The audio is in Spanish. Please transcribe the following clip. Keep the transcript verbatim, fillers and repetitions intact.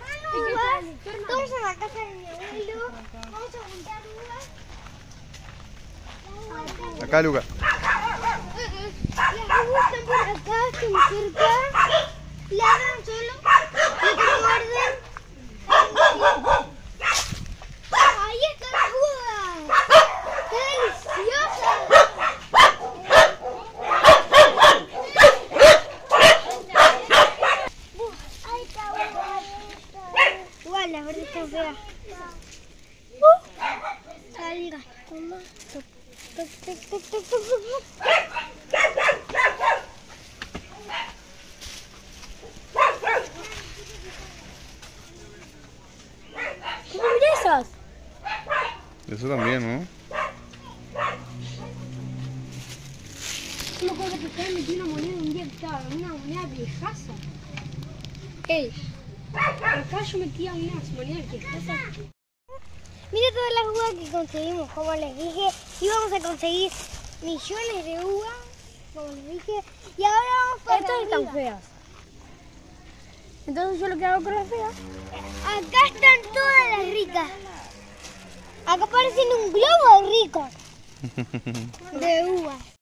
Vamos a la casa de mi abuelo. Vamos a juntar uvas. Acá, Luca. Las uvas están por acá, están cerca. Ladran solo. Y te muerden. Ahí están las uvas. ¡Qué deliciosas! Igual, la verdad está fea. Salga. Toma. Toc, toc, toc, toc, toc, toc, toc. ¿Cómo esas? Eso también, ¿no? Yo me acuerdo que ustedes metí una moneda un día que estaba, una moneda viejaza. Ey, acá yo metía unas monedas viejazas. Mira todas las uvas que conseguimos, como les dije, íbamos a conseguir millones de uvas, como les dije, y ahora vamos para Estas están feas. Entonces yo lo que hago con las feas. Acá están todas las ricas. Acá parecen un globo rico de uvas.